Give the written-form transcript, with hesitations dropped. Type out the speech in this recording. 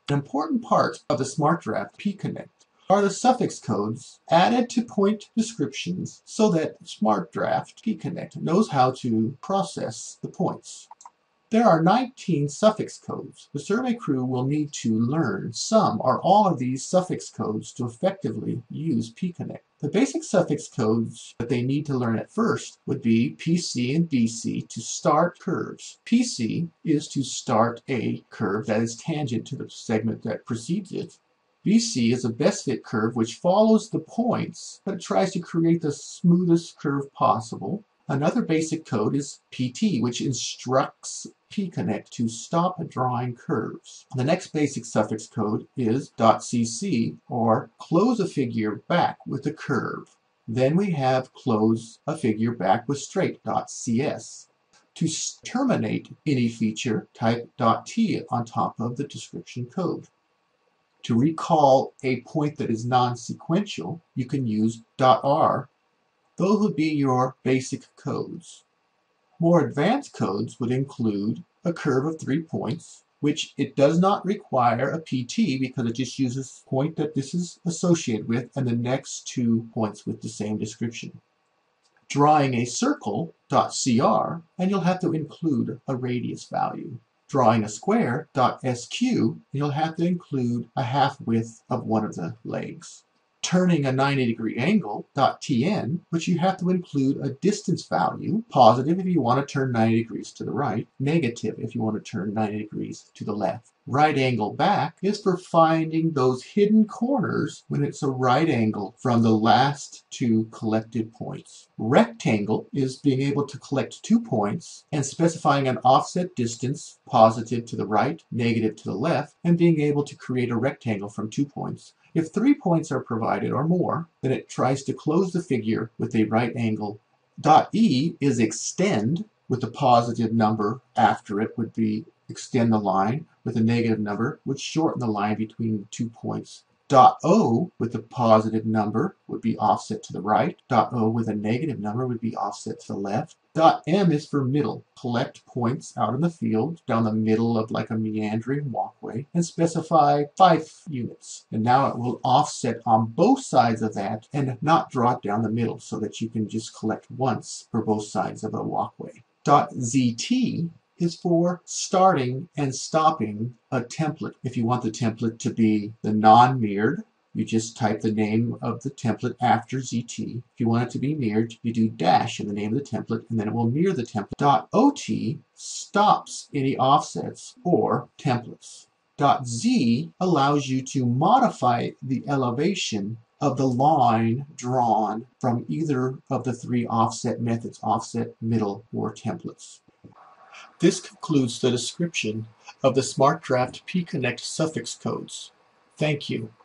An important part of the SmartDraft pConnect are the suffix codes added to point descriptions so that SmartDraft pConnect knows how to process the points. There are 19 suffix codes. The survey crew will need to learn some or all of these suffix codes to effectively use pConnect. The basic suffix codes that they need to learn at first would be PC and BC to start curves. PC is to start a curve that is tangent to the segment that precedes it. BC is a best fit curve which follows the points, but it tries to create the smoothest curve possible. Another basic code is PT, which instructs pConnect to stop drawing curves. The next basic suffix code is .cc, or close a figure back with a curve. Then we have close a figure back with straight .cs. To terminate any feature, type .t on top of the description code. To recall a point that is non-sequential, you can use .r. Those would be your basic codes. More advanced codes would include a curve of 3 points, which it does not require a PT because it just uses the point that this is associated with and the next 2 points with the same description. Drawing a circle, .cr, and you'll have to include a radius value. Drawing a square, .sq, and you'll have to include a half width of one of the legs. Turning a 90-degree angle, .tn, which you have to include a distance value, positive if you want to turn 90 degrees to the right, negative if you want to turn 90 degrees to the left. Right angle back is for finding those hidden corners when it's a right angle from the last 2 collected points. Rectangle is being able to collect 2 points and specifying an offset distance, positive to the right, negative to the left, and being able to create a rectangle from 2 points. If 3 points are provided or more, then it tries to close the figure with a right angle. .e is extend, with a positive number after it would be extend the line, with a negative number would shorten the line between the 2 points. .o with a positive number would be offset to the right. .o with a negative number would be offset to the left. .m is for middle. Collect points out in the field down the middle of like a meandering walkway and specify 5 units. And now it will offset on both sides of that and not draw it down the middle so that you can just collect once for both sides of a walkway. .zt is for starting and stopping a template. If you want the template to be the non-mirrored, you just type the name of the template after ZT. If you want it to be mirrored, you do dash in the name of the template, and then it will mirror the template. .ot stops any offsets or templates. .z allows you to modify the elevation of the line drawn from either of the 3 offset methods, offset, middle, or templates. This concludes the description of the SmartDraft pConnect suffix codes. Thank you.